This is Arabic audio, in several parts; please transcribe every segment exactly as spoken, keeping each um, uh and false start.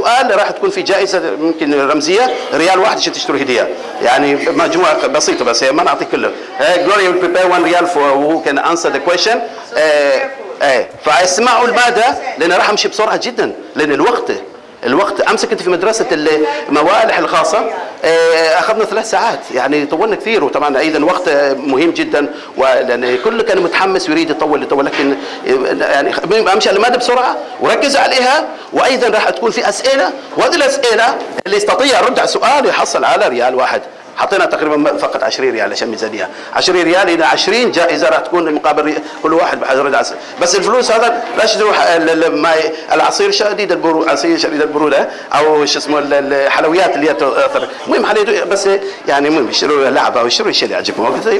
سؤال راح تكون في جائزه ممكن رمزيه ريال واحد عشان تشتري هديه، يعني مجموعه بسيطه بس ما نعطيك كله. جلوريا will prepare one ريال for who can answer the question. ايه فاسمعوا الماده لان راح امشي بسرعه جدا لان الوقت الوقت امس كنت في مدرسه الموالح الخاصه اخذنا ثلاث ساعات يعني طولنا كثير، وطبعا ايضا وقت مهم جدا ولان الكل كان متحمس ويريد يطول يطول لكن يعني امشي على الماده بسرعه وركز عليها، وايضا راح تكون في اسئله وهذه الاسئله اللي يستطيع يرد على سؤال يحصل على ريال واحد. حطينا تقريبا فقط عشرين ريال عشان ميزانيه، عشرين ريال الى عشرين جائزه راح تكون مقابل كل واحد بحجر. بس الفلوس هذا لا تروح العصير شديد البرود، عصير شديد البروده او شو اسمه الحلويات اللي تاثر. المهم حلويات بس يعني المهم يشتروا لعبه او يشتروا الشيء اللي يعجبهم. طيب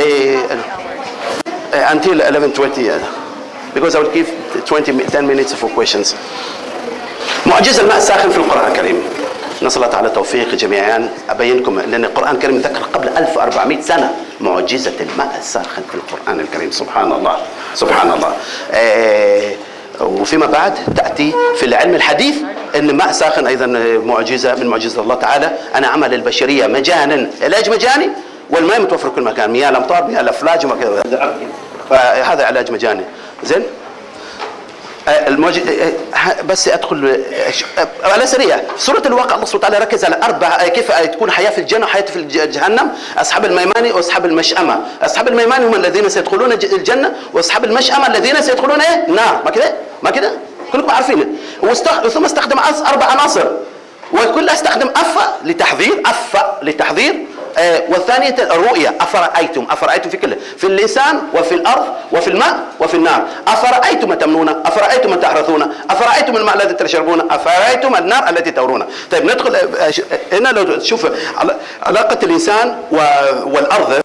until eleven twenty because I will give twenty ten minutes for questions. معجزه الماء الساخن في القران الكريم. نسأل الله تعالى توفيق جميعا. أبينكم لأن القرآن الكريم ذكر قبل ألف وأربعمائة سنة معجزة الماء الساخن في القرآن الكريم. سبحان الله سبحان الله. آه وفيما بعد تأتي في العلم الحديث أن ماء ساخن أيضا معجزة من معجزة الله تعالى. أنا عمل البشرية مجانا علاج مجاني، والماء متوفر في كل مكان، مياه الأمطار مياه الأفلاج وكذا، فهذا علاج مجاني. زين الموج... بس ادخل على سريع سوره الواقع. الله سبحانه وتعالى ركز على اربع كيف تكون حياه في الجنه وحياه في جهنم. اصحاب الميمان واصحاب المشأمه. اصحاب الميمان هم الذين سيدخلون الجنه، واصحاب المشأمه الذين سيدخلون ايه؟ النار. ما كده؟ ما كده؟ كلكم عارفين. ثم استخدم اربع عناصر وكلها استخدم اف لتحذير، اف لتحذير آه والثانية الرؤية. أفرأيتم أفرأيتم في كله، في اللسان وفي الأرض وفي الماء وفي النار. أفرأيتم ما تمنون، أفرأيتم ما تحرثون، أفرأيتم الماء الذي تشربون، أفرأيتم النار التي تورون. طيب ندخل هنا لو تشوف علاقة الإنسان والأرض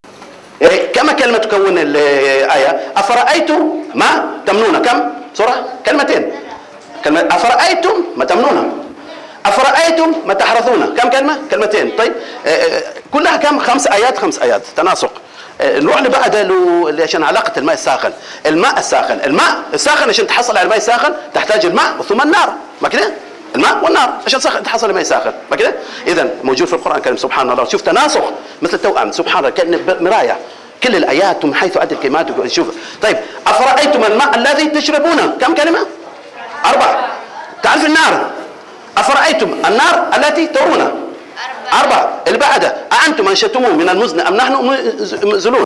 كما كلمة تكون الآية. أفرأيتم ما تمنون كم بسرعة؟ كلمتين. كلمة أفرأيتم ما تمنون، أفرأيتم ما تحرثون كم كلمة؟ كلمتين. طيب آه كلها كم؟ خمس آيات خمس آيات تناسق. آه نروح اللي بعده له عشان علاقة الماء الساخن. الماء الساخن، الماء الساخن عشان تحصل على الماء الساخن تحتاج الماء ثم النار، ما كده؟ الماء والنار عشان تحصل الماء الساخن، ما كده؟ إذا موجود في القرآن الكريم سبحان الله. شوف تناسق مثل التوأم سبحان الله كأن مراية كل الآيات من حيث عد الكلمات. شوف طيب أفرأيتم الماء الذي تشربونه كم كلمة؟ أربعة. تعرف النار أفرأيتم النار التي ترون أربعة. اللي بعده أأنتم أنشأتموه من المزن أم نحن منزلون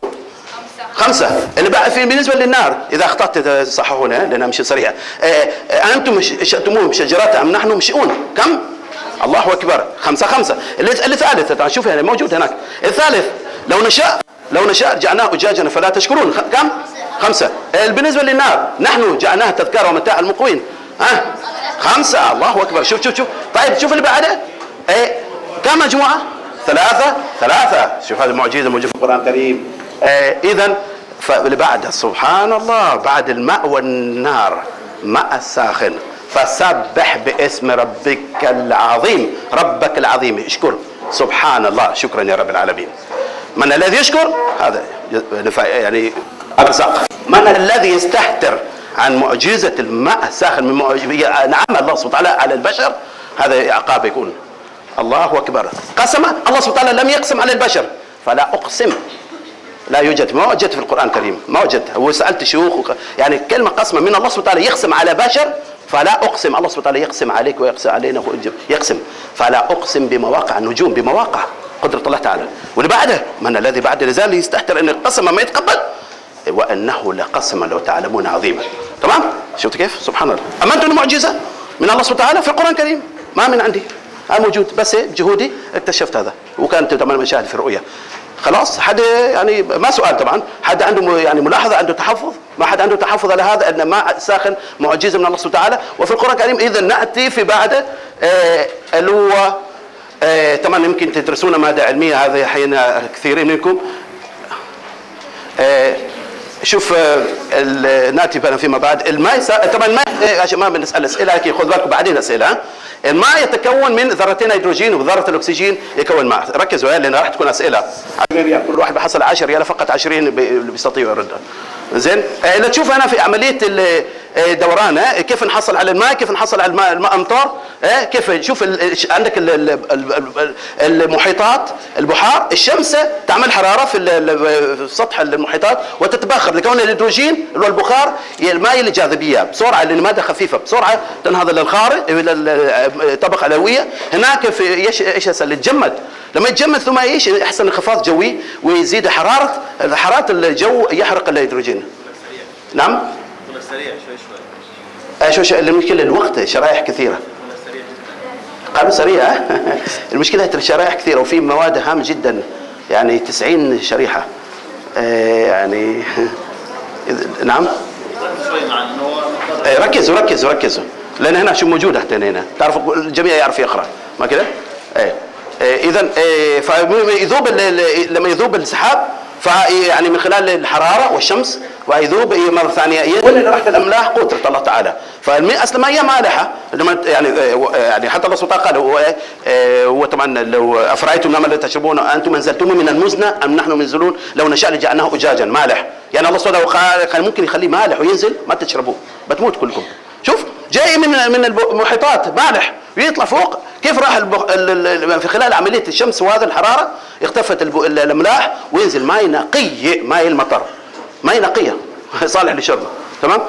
خمسة. اللي بعد في بالنسبة للنار إذا أخطأت صححونا لأن أمشي صريحة. أأنتم أنشأتموه شجرات أم نحن منشئون كم؟ الله أكبر. خمسة خمسة. الثالث شوف هنا موجود هناك. الثالث لو نشاء لو نشاء جعلناه أجاجا فلا تشكرون كم؟ خمسة. بالنسبة للنار نحن جعلناها تذكار ومتاع المقوين ها خمسة. الله أكبر. شوف شوف شوف. طيب شوف اللي بعده ايه كم مجموعة؟ ثلاثة ثلاثة. شوف هذه معجزة موجودة في القرآن الكريم. ايه إذا فاللي بعده سبحان الله بعد الماء والنار ماء الساخن. فسبح باسم ربك العظيم، ربك العظيم اشكر. سبحان الله شكرا يا رب العالمين. من الذي يشكر هذا يعني أرزاق. من الذي يستهتر عن معجزة الماء الساخن من نعم الله سبحانه وتعالى على البشر هذا عقاب يكون. الله أكبر. قسم الله سبحانه وتعالى لم يقسم على البشر فلا أقسم. لا يوجد، ما وجدت في القرآن الكريم، ما وجدت. وسألت شيوخ يعني كلمة قسمة من الله سبحانه وتعالى يقسم على بشر فلا أقسم. الله سبحانه وتعالى يقسم عليك ويقسم علينا يقسم. فلا أقسم بمواقع النجوم، بمواقع قدرة الله تعالى. واللي بعده من الذي بعد لازال يستهتر أن القسم ما يتقبل وأنه لقسم لو تعلمون عظيما. تمام؟ شفت كيف؟ سبحان الله. أما أنتم معجزة من الله سبحانه وتعالى في القرآن الكريم ما من عندي، هذا موجود بس بجهودي اكتشفت هذا. وكانت طبعا مشاهد في الرؤية. خلاص حد يعني ما سؤال طبعا، حد عنده يعني ملاحظة، عنده تحفظ؟ ما حد عنده تحفظ على هذا أن ماء ساخن معجزة من الله سبحانه وتعالى وفي القرآن الكريم. إذا نأتي في بعده آه اللي هو آه طبعا يمكن تدرسون مادة علمية هذا حين كثيرين منكم. آه شوف ناتي بنا فيما بعد الماء طبعا الماء عشان ما بنسال اسئله لكن خذ بالكم بعدين اسئله. الماء يتكون من ذرتين هيدروجين وذره الاكسجين يكون ماء. ركزوا لان راح تكون اسئله. كل واحد بحصل عشرة ريال فقط عشرين بيستطيعوا يردها. زين اذا تشوف انا في عمليه دوران، كيف نحصل على الماء، كيف نحصل على الماء الماء امطار، كيف شوف عندك المحيطات البحار، الشمس تعمل حراره في سطح المحيطات وتتبخر لكون الهيدروجين اللي هو البخار الماء الجاذبيه بسرعه لان الماده خفيفه بسرعه تنهض للخارج الى الطبقه العلويه. هناك في ايش ايش يصير؟ يتجمد، لما يتجمد ثم ايش يحصل انخفاض جوي ويزيد حراره حراره الجو يحرق الهيدروجين. نعم؟ سريع شوي شوي. شوي شوي المشكله الوقت شرائح كثيره. قالوا سريع. المشكله الشرائح كثيره وفي مواد هامه جدا يعني تسعين شريحه. يعني نعم؟ شوي مع النور. ركزوا ركزوا ركزوا لان هنا شو موجوده حتى هنا تعرفوا الجميع يعرف يقرا ما كده؟ ايه اذا فيذوب لما يذوب السحاب فيعني من خلال الحراره والشمس ويذوب مره ثانيه واللي راح في الاملاح قدره الله تعالى. فالماء اصلا هي مالحه يعني يعني حتى الله سبحانه قال وطبعا لو افرايتم ما لا تشربون انتم انزلتم من المزنه ام نحن منزلون لو نشاء لجعلناه اجاجا مالح. يعني الله سبحانه قال ممكن يخليه مالح وينزل ما تشربوه بتموت كلكم. شوف جاي من من المحيطات مالح ويطلع فوق كيف راح في خلال عمليه الشمس وهذا الحراره اختفت الاملاح وينزل ماء نقي ماء المطر ماء نقيه صالح للشرب. تمام؟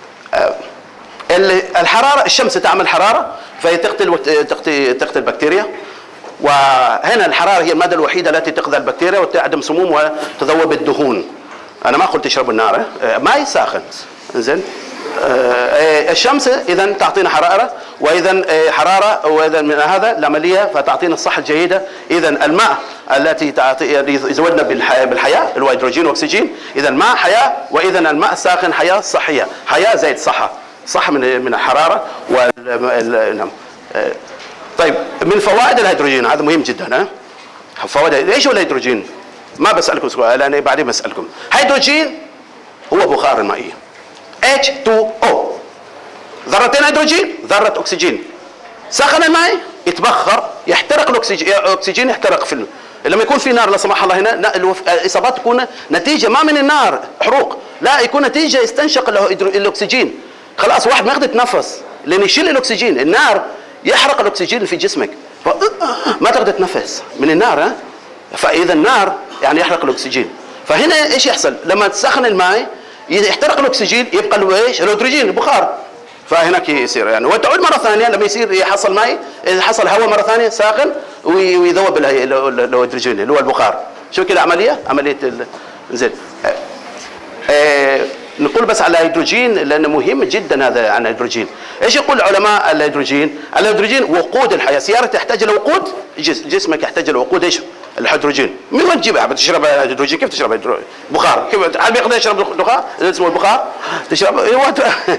الحراره الشمس تعمل حراره فهي تقتل تقتل تقتل البكتيريا وهنا الحراره هي الماده الوحيده التي تقتل البكتيريا وتعدم سموم وتذوب الدهون. انا ما قلت تشربوا النار ماء ساخن زين. الشمس اذا تعطينا حراره واذا حراره واذا من هذا العمليه فتعطينا الصحه الجيده. اذا الماء التي تعطي يزودنا بالحياه اللي هو هيدروجين واكسجين. اذا الماء حياه واذا الماء الساخن حياه صحيه حياه زائد صحه صحه من من الحراره وال طيب من فوائد الهيدروجين هذا مهم جدا. ها فوائد ايش هو الهيدروجين؟ ما بسالكم سؤال انا بعدين بسالكم. هيدروجين هو بخار المائيه إتش تو أو ذرتين هيدروجين ذرة أكسجين سخن الماء يتبخر يحترق الأكسجين الأكسجين يحترق في لما يكون في نار لا سمح الله هنا الإصابات تكون نتيجة ما من النار حروق لا يكون نتيجة استنشق الأكسجين خلاص واحد ما يقدر يتنفس لأن يشيل الأكسجين. النار يحرق الأكسجين اللي في جسمك ما تقدر تتنفس من النار. ها فإذا النار يعني يحرق الأكسجين. فهنا إيش يحصل لما تسخن الماء يحترق الاكسجين يبقى ايش؟ الهيدروجين البخار. فهناك يصير يعني وتعود مره ثانيه لما يصير يحصل ماء حصل هواء مره ثانيه ساخن ويذوب الهيدروجين اللي هو البخار. شو كده عمليه؟ عمليه زين. آه نقول بس على الهيدروجين لانه مهم جدا هذا عن الهيدروجين. ايش يقول علماء الهيدروجين؟ الهيدروجين وقود الحياه، سياره تحتاج الى وقود، جسمك يحتاج الى وقود ايش؟ الهيدروجين. من وين تجيبها؟ بتشرب هيدروجين كيف تشرب بخار؟ كيف هل بيقدر يشرب دخان؟ اسمه البخار؟ تشرب ايوه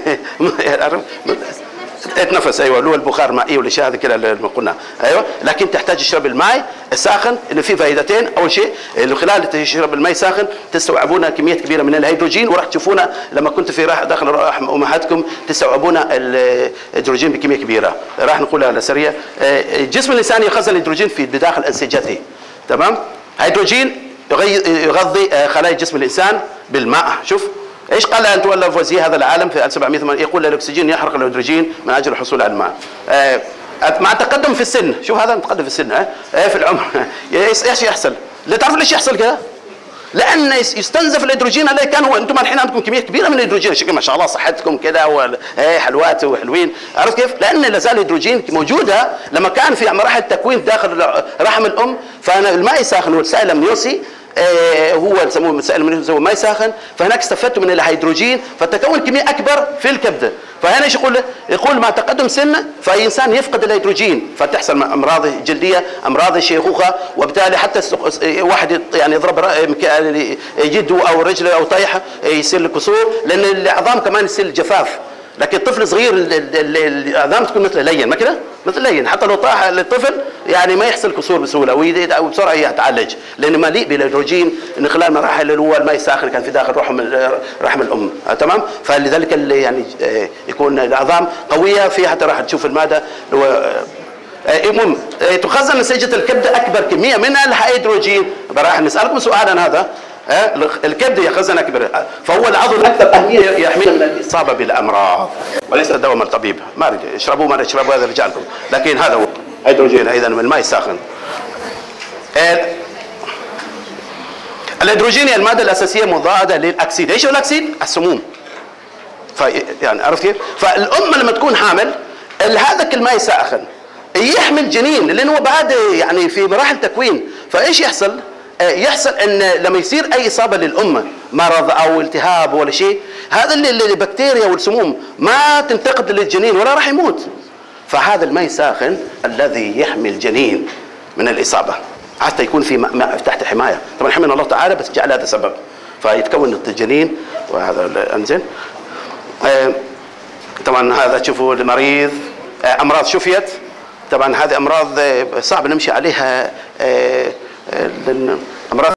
اتنفس ايوه اللي هو البخار مائي والاشياء هذه كده اللي قلنا ايوه. لكن تحتاج تشرب الماء الساخن اللي فيه فائدتين. اول شيء اللي خلال تشرب الماء الساخن تستوعبون كميات كبيره من الهيدروجين وراح تشوفونه لما كنت في راح داخل رحم امهاتكم تستوعبون الهيدروجين بكميه كبيره. راح نقولها على سريع. جسم الانسان يخزن الهيدروجين في بداخل انسجته. تمام؟ هيدروجين يغذي خلايا جسم الانسان بالماء. شوف ايش قال انتو لافوازيه هذا العالم في ألف وسبعمائة وثمانية يقول الاكسجين يحرق الهيدروجين من اجل الحصول على الماء. آه مع التقدم في السن شوف هذا متقدم في السن ها آه في العمر ايش يحصل؟ لا تعرف ليش يحصل كذا؟ لان يستنزف الهيدروجين اللي كان هو انتم الحين عندكم كميه كبيره من الهيدروجين شكل ما شاء الله صحتكم كذا حلوات وحلوين. عرفت كيف؟ لان لا زال الهيدروجين موجوده لما كان في مراحل التكوين داخل رحم الام فالماء الساخن والسائل الامنيوسي آه هو يسموه سائل الامنيوسي هو ماء ساخن فهناك استفدتوا من الهيدروجين فتكون كميه اكبر في الكبد. فهنا ايش يقول؟ يقول مع تقدم سنه فالانسان يفقد الهيدروجين فتحصل امراض جلديه امراض الشيخوخه وبالتالي حتى واحد يعني يضرب يده او رجله او طيحه يصير له كسور لان العظام كمان يصير جفاف. لكن الطفل صغير العظام تكون مثل لين ما كده؟ مثل لين حتى لو طاح للطفل يعني ما يحصل كسور بسهوله وبسرعه يتعالج لانه مليء بالهيدروجين من خلال مراحل اللي هو الماء الساخن كان في داخل رحم رحم الام. تمام؟ فلذلك اللي يعني يكون العظام قويه فيها حتى راح تشوف الماده المهم تخزن نسيجه الكبد اكبر كميه من الهيدروجين. راح نسالكم سؤالا هذا الكبد هي خزنه كبيره، فهو العضو الاكثر اهميه يحمينا من الاصابه بالامراض، وليس الدواء من الطبيب. ما اريد اشربوه ما تشربوا هذا رجالكم، لكن هذا هو هيدروجين ايضا من الماء الساخن. الهيدروجين هي الماده الاساسيه مضاده للاكسيد. ايش هو الاكسيد؟ السموم. ف يعني عرفت كيف؟ فالام لما تكون حامل هذاك الماء الساخن يحمل جنين، لانه هو بعد يعني في مراحل تكوين، فايش يحصل؟ يحصل ان لما يصير اي اصابه للام، مرض او التهاب ولا شيء، هذا البكتيريا والسموم ما تنتقل للجنين ولا راح يموت. فهذا الماء الساخن الذي يحمي الجنين من الاصابه حتى يكون في ماء تحت حمايه. طبعا حمينا الله تعالى بس جعل هذا سبب فيتكون الجنين وهذا الانزيم. طبعا هذا تشوفوا المريض امراض شفيت. طبعا هذه امراض صعب نمشي عليها